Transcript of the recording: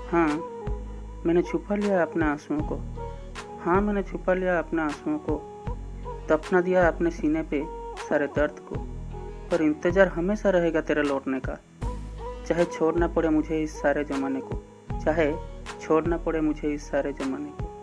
हाँ, मैंने छुपा लिया अपने आंसुओं को। हाँ, मैंने छुपा लिया अपने आंसुओं को, दफना दिया अपने सीने पे सारे दर्द को। पर इंतज़ार हमेशा रहेगा तेरे लौटने का, चाहे छोड़ना पड़े मुझे इस सारे ज़माने को, चाहे छोड़ना पड़े मुझे इस सारे ज़माने को।